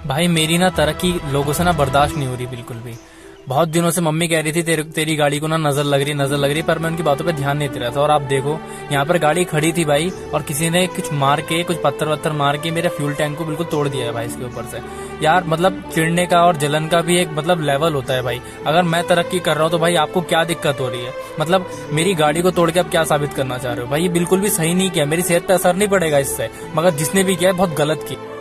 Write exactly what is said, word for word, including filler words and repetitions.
भाई मेरी ना तरक्की लोगों से ना बर्दाश्त नहीं हो रही बिल्कुल भी। बहुत दिनों से मम्मी कह रही थी तेरे, तेरी गाड़ी को ना नजर लग रही नजर लग रही, पर मैं उनकी बातों पे ध्यान नहीं दे रहा था। और आप देखो यहाँ पर गाड़ी खड़ी थी भाई, और किसी ने कुछ मार के, कुछ पत्थर वत्थर मार के मेरे फ्यूल टैंक को बिल्कुल तोड़ दिया है भाई इसके ऊपर से। यार मतलब चिढ़ने का और जलन का भी एक मतलब लेवल होता है भाई। अगर मैं तरक्की कर रहा हूँ तो भाई आपको क्या दिक्कत हो रही है? मतलब मेरी गाड़ी को तोड़ के आप क्या साबित करना चाह रहे हो भाई? ये बिल्कुल भी सही नहीं किया, मेरी सेहत पे असर नहीं पड़ेगा इससे, मगर जिसने भी किया है बहुत गलत किया।